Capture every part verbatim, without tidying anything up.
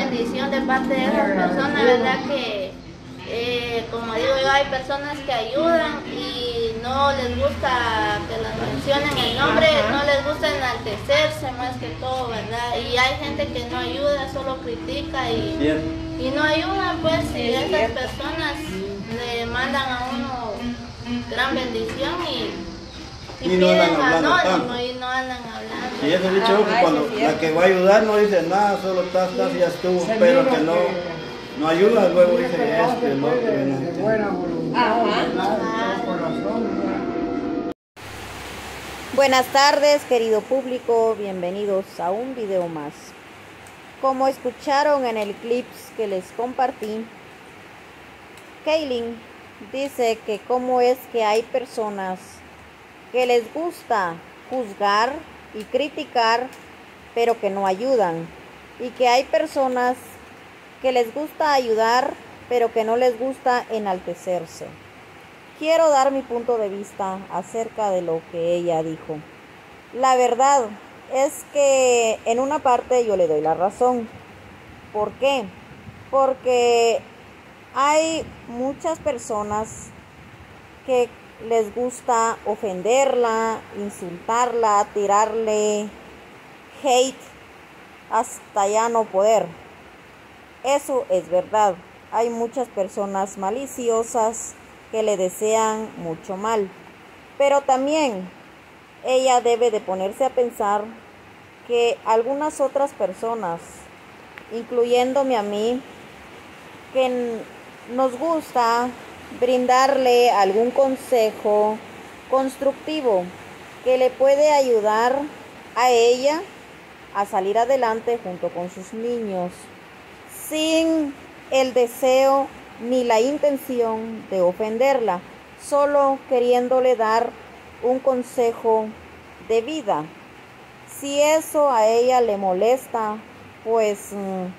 bendición de parte de esas personas, ¿verdad? Que, eh, como digo yo, hay personas que ayudan y no les gusta que las mencionen el nombre, no les gusta enaltecerse más que todo, ¿verdad? Y hay gente que no ayuda, solo critica y, y no ayuda, pues, y esas personas le mandan a uno gran bendición y, y, y no piden anónimo y no andan hablando. Y eso dicho que cuando la que va a ayudar no dice nada, solo estás, estás y ya estuvo, pero que no, no ayuda, luego dice este, no, de buena voluntad. Buenas tardes, querido público, bienvenidos a un video más. Como escucharon en el clip que les compartí, Kaylin dice que cómo es que hay personas que les gusta juzgar y criticar, pero que no ayudan, y que hay personas que les gusta ayudar, pero que no les gusta enaltecerse. Quiero dar mi punto de vista acerca de lo que ella dijo. La verdad es que en una parte yo le doy la razón. ¿Por qué? Porque hay muchas personas que les gusta ofenderla, insultarla, tirarle hate hasta ya no poder. Eso es verdad. Hay muchas personas maliciosas que le desean mucho mal. Pero también ella debe de ponerse a pensar que algunas otras personas, incluyéndome a mí, que nos gusta brindarle algún consejo constructivo que le puede ayudar a ella a salir adelante junto con sus niños, sin el deseo ni la intención de ofenderla, solo queriéndole dar un consejo de vida. Si eso a ella le molesta, pues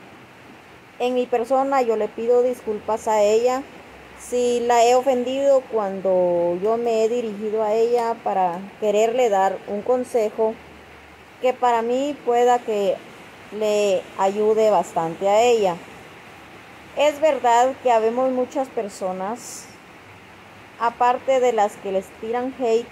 en mi persona yo le pido disculpas a ella si la he ofendido cuando yo me he dirigido a ella para quererle dar un consejo que para mí pueda que le ayude bastante a ella. Es verdad que habemos muchas personas, aparte de las que les tiran hate,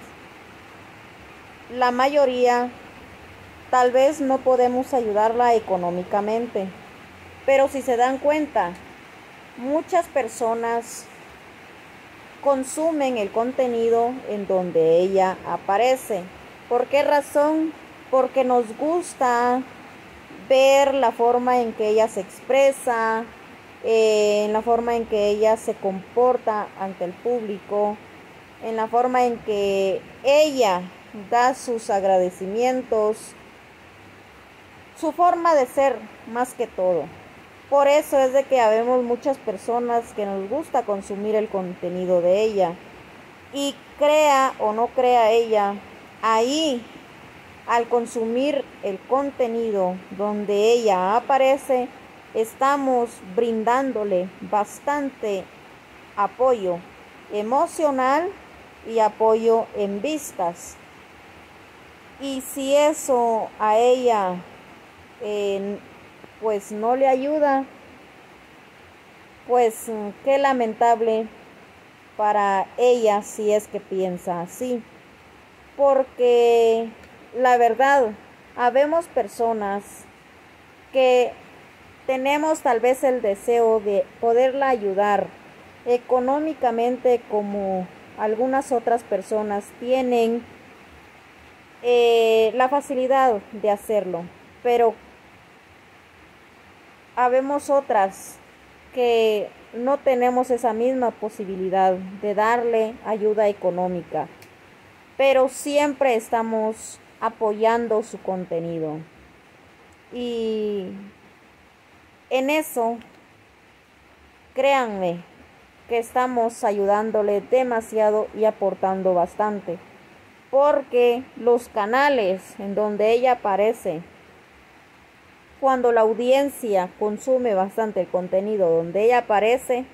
la mayoría tal vez no podemos ayudarla económicamente, pero si se dan cuenta, muchas personas consumen el contenido en donde ella aparece. ¿Por qué razón? Porque nos gusta ver la forma en que ella se expresa, eh, en la forma en que ella se comporta ante el público, en la forma en que ella da sus agradecimientos, su forma de ser más que todo. Por eso es de que habemos muchas personas que nos gusta consumir el contenido de ella. Y crea o no crea ella, ahí al consumir el contenido donde ella aparece, estamos brindándole bastante apoyo emocional y apoyo en vistas. Y si eso a ella eh, pues no le ayuda, pues qué lamentable para ella si es que piensa así. Porque la verdad, habemos personas que tenemos tal vez el deseo de poderla ayudar económicamente, como algunas otras personas tienen eh, la facilidad de hacerlo, pero habemos otras que no tenemos esa misma posibilidad de darle ayuda económica, pero siempre estamos apoyando su contenido. Y en eso, créanme que estamos ayudándole demasiado y aportando bastante, porque los canales en donde ella aparece, cuando la audiencia consume bastante el contenido donde ella aparece,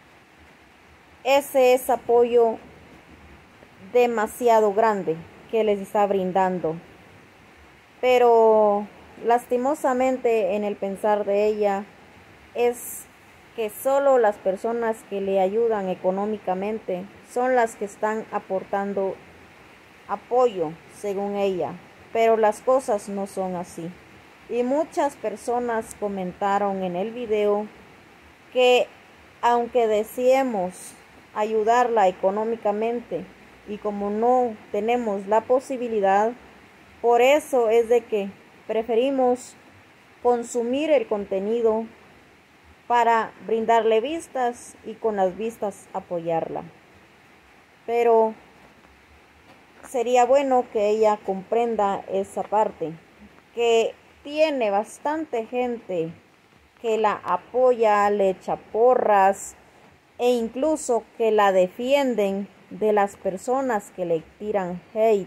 ese es apoyo demasiado grande que les está brindando. Pero lastimosamente en el pensar de ella, es que solo las personas que le ayudan económicamente son las que están aportando apoyo, según ella, pero las cosas no son así. Y muchas personas comentaron en el video que aunque deseemos ayudarla económicamente y como no tenemos la posibilidad, por eso es de que preferimos consumir el contenido para brindarle vistas y con las vistas apoyarla. Pero sería bueno que ella comprenda esa parte, que tiene bastante gente que la apoya, le echa porras e incluso que la defienden de las personas que le tiran hate.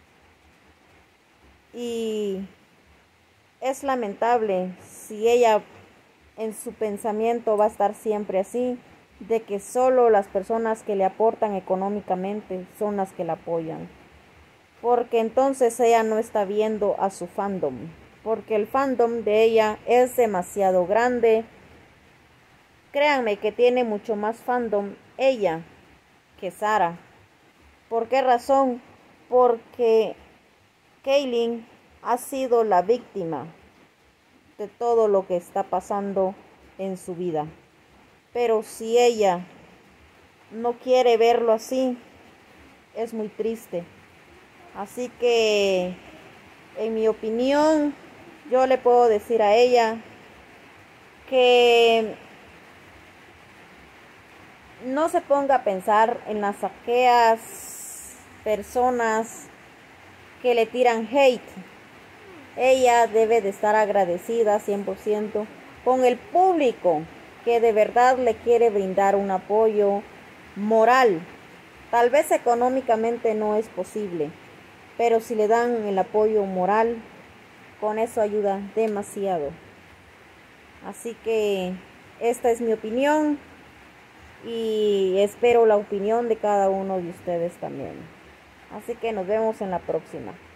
Y es lamentable si ella en su pensamiento va a estar siempre así, de que solo las personas que le aportan económicamente son las que la apoyan. Porque entonces ella no está viendo a su fandom, porque el fandom de ella es demasiado grande. Créanme que tiene mucho más fandom ella que Sara. ¿Por qué razón? Porque Kaylin ha sido la víctima de todo lo que está pasando en su vida. Pero si ella no quiere verlo así, es muy triste. Así que, en mi opinión, yo le puedo decir a ella que no se ponga a pensar en las aquellas personas que le tiran hate. Ella debe de estar agradecida cien por ciento con el público que de verdad le quiere brindar un apoyo moral. Tal vez económicamente no es posible, pero si le dan el apoyo moral, con eso ayuda demasiado. Así que esta es mi opinión y espero la opinión de cada uno de ustedes también. Así que nos vemos en la próxima.